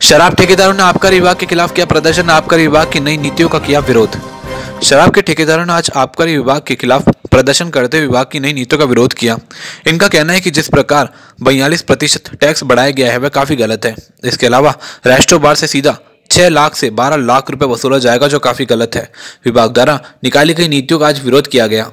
शराब ठेकेदारों ने आबकारी विभाग के खिलाफ किया प्रदर्शन, आबकारी विभाग की नई नीतियों का किया विरोध। शराब के ठेकेदारों ने आज आबकारी विभाग के खिलाफ प्रदर्शन करते हुए विभाग की नई नीतियों का विरोध किया। इनका कहना है कि जिस प्रकार 42% टैक्स बढ़ाया गया है वह काफी गलत है। इसके अलावा रेस्टो बार से सीधा 6 लाख से 12 लाख रुपए वसूला जाएगा, जो काफी गलत है। विभाग द्वारा निकाली गई नीतियों का आज विरोध किया गया।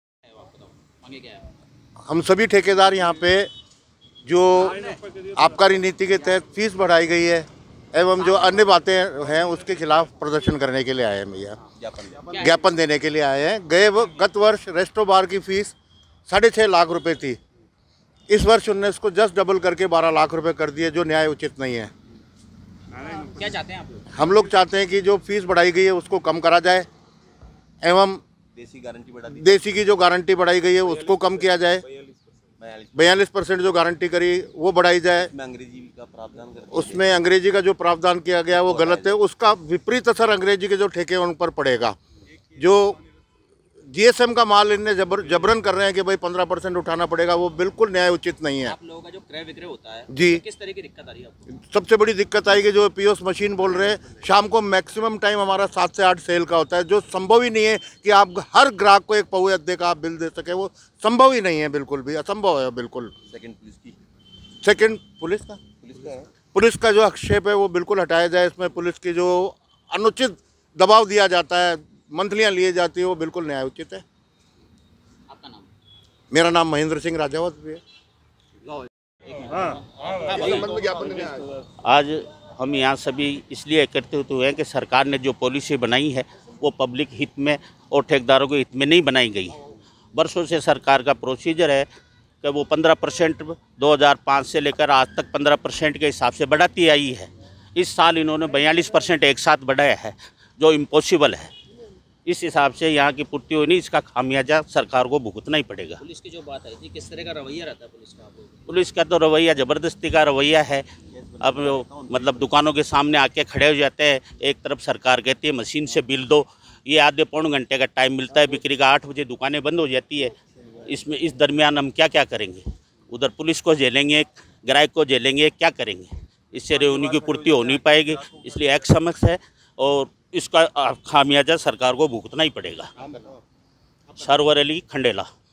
हम सभी ठेकेदार यहाँ पे जो आबकारी नीति के तहत फीस बढ़ाई गई है एवं जो अन्य बातें हैं उसके खिलाफ प्रदर्शन करने के लिए आए हैं भैया, ज्ञापन देने के लिए आए हैं। गत वर्ष रेस्टो बार की फीस 6.5 लाख रुपए थी। इस वर्ष उन्होंने इसको जस्ट डबल करके 12 लाख रुपए कर दिए, जो न्याय उचित नहीं है। क्या चाहते हैं आप लोग? हम लोग चाहते हैं कि जो फीस बढ़ाई गई है उसको कम करा जाए एवं देसी की जो गारंटी बढ़ाई गई है उसको कम किया जाए। 42% जो गारंटी करी वो बढ़ाई जाए। उसमें अंग्रेजी का जो प्रावधान किया गया वो गलत है। उसका विपरीत असर अंग्रेजी के जो ठेके उन पर पड़ेगा। जो जीएसएम का माल इनने जबरन कर रहे हैं कि भाई 15% उठाना पड़ेगा, वो बिल्कुल न्याय उचित नहीं है। आप लोगों का जो क्रय विक्रय होता है जी, किस तरह की दिक्कत आ रही है आपको? सबसे बड़ी दिक्कत आएगी जो पीओस मशीन बोल रहे हैं, शाम को मैक्सिमम टाइम हमारा 7 से 8 सेल का होता है, जो संभव ही नहीं है कि आप हर ग्राहक को एक पौवे अद्दे का आप बिल दे सके। वो संभव ही नहीं है, बिल्कुल भी असंभव है बिल्कुल। सेकंड पुलिस का जो आक्षेप है वो बिल्कुल हटाया जाए। इसमें पुलिस की जो अनुचित दबाव दिया जाता है, मंथलियाँ लिए जाती है, वो बिल्कुल न्याय उचित है। आपका नाम? मेरा नाम महेंद्र सिंह राजावत भी है। आज हम यहाँ सभी इसलिए एकत्रित हुए हैं कि सरकार ने जो पॉलिसी बनाई है वो पब्लिक हित में और ठेकेदारों के हित में नहीं बनाई गई। वर्षों से सरकार का प्रोसीजर है कि वो 15% 2005 से लेकर आज तक 15% के हिसाब से बढ़ाती आई है। इस साल इन्होंने 42% एक साथ बढ़ाया है, जो इम्पॉसिबल है। इस हिसाब से यहाँ की पूर्ति हुई नहीं, इसका खामियाजा सरकार को भुगतना ही पड़ेगा। पुलिस की जो बात आई थी, किस तरह का रवैया रहता है पुलिस का? पुलिस का तो रवैया ज़बरदस्ती का रवैया है। अब मतलब दुकानों के सामने आके खड़े हो जाते हैं। एक तरफ सरकार कहती है मशीन से बिल दो, ये आधे पौन घंटे का टाइम मिलता है, बिक्री का 8 बजे दुकानें बंद हो जाती है। इसमें इस दरमियान हम क्या क्या करेंगे? उधर पुलिस को झेलेंगे, ग्राहक को झेलेंगे, क्या करेंगे? इससे रेवेन्यू की पूर्ति हो नहीं पाएगी। इसलिए एक समस्या है और इसका खामियाजा सरकार को भुगतना ही पड़ेगा। सरवर अली खंडेला।